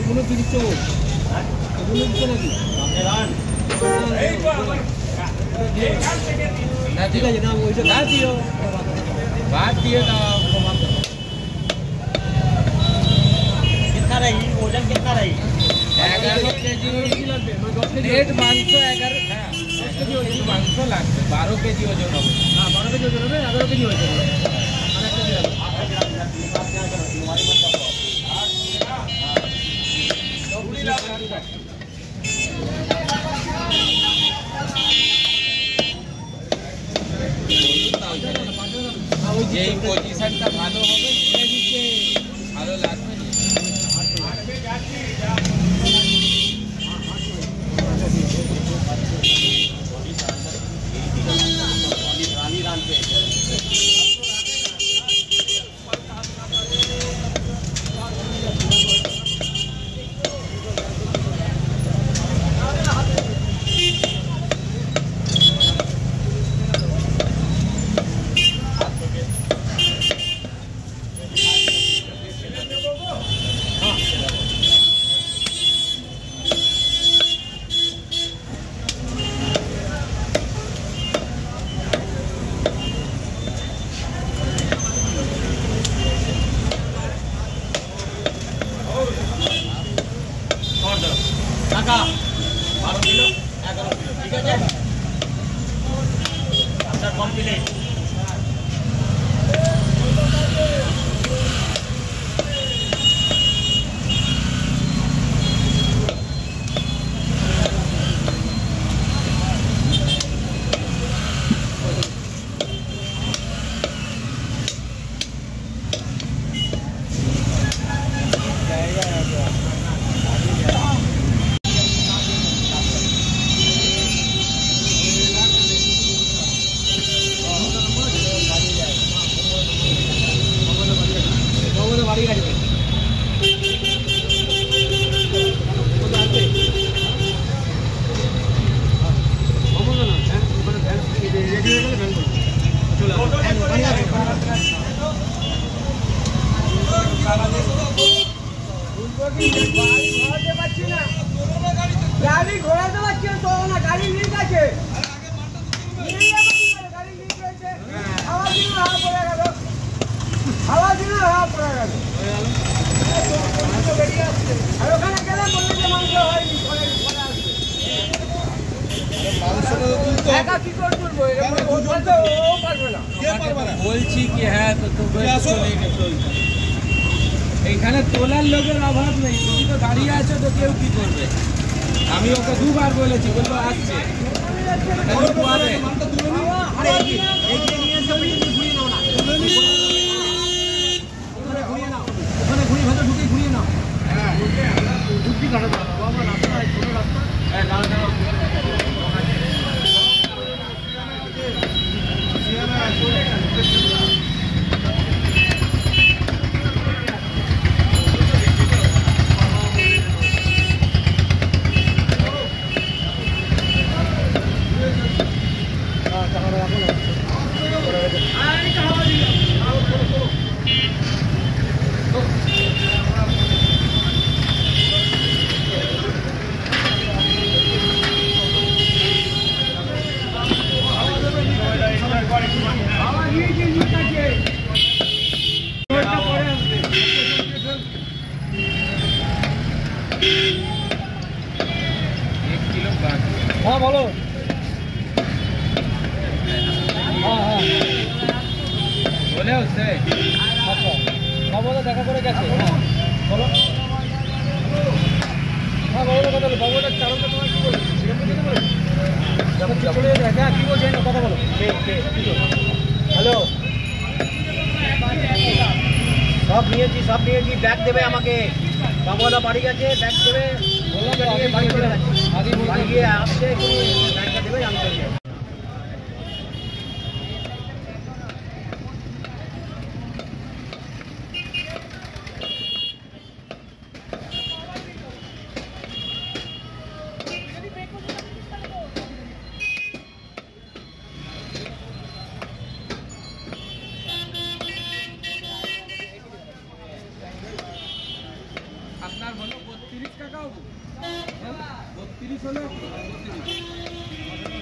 এগুলো কি দিচ্ছ গো? এগুলো দিচ্ছ নাকি? না ঠিক আছে, না ওইটা বাদ দিও, বাদ দিয়ে দাও। कितना रही वजन कितना रही? 11 केजी লাগবে, মানে 10 কেজি রেড মাংস 11, হ্যাঁ 10 কেজি ওজন মাংস লাগবে, 12 কেজি ওজন হবে। হ্যাঁ 12 কেজি ওজন হবে, 11 কেজি ওজন হবে। আর একটা দিলাম যেই পজিশনটা ভালো হবে সেদিকে ভালো লাগবে। টাকা 12 কিলো 11 কিলো, ঠিক আছে আপনার কমপ্লিট। গাড়ি ঘোরাতে পারছি না তো, না গাড়ি লিক আছে, হাওয়া দিন হাওয়া পড়ে গেল, আর ওখানে গেলে বললে যে মাংস হয়নি, বলছি কি হ্যাঁ তো এইখানে তোলার লোকের অভাব নেই, তুমি তো দাঁড়িয়ে আছো তো কেউ কি করবে। আমি ওকে দুবার বলেছি, বলবো আসছে ওখানে ঘুরিয়ে ভেতর ঢুকে ঘুরিয়ে নাও, বুদ্ধি কাটা রাস্তা हाँ बोलो। हाँ हाँ बोले उससे अच्छा बाबूदा देखा करे कैसे हाँ बोलो हाँ बाबूदा कथा बोलो बाबूदा चारों का तुम्हारा की बोलो जब चले देखा की बोल जाए ना कथा बोलो हेलो सब নিয়ে জি ব্যাগ দেবে আমাকে বাবুদা বাড়ি গেছে ব্যাগ দেবে বললাম আগে বাড়ি চলে গেছে আগে বাড়ি গিয়ে আসছে একটু ব্যাগটা দেবে আমি চলে যাই। আপনার হলো 32 টাকা হবো 32 হলো 32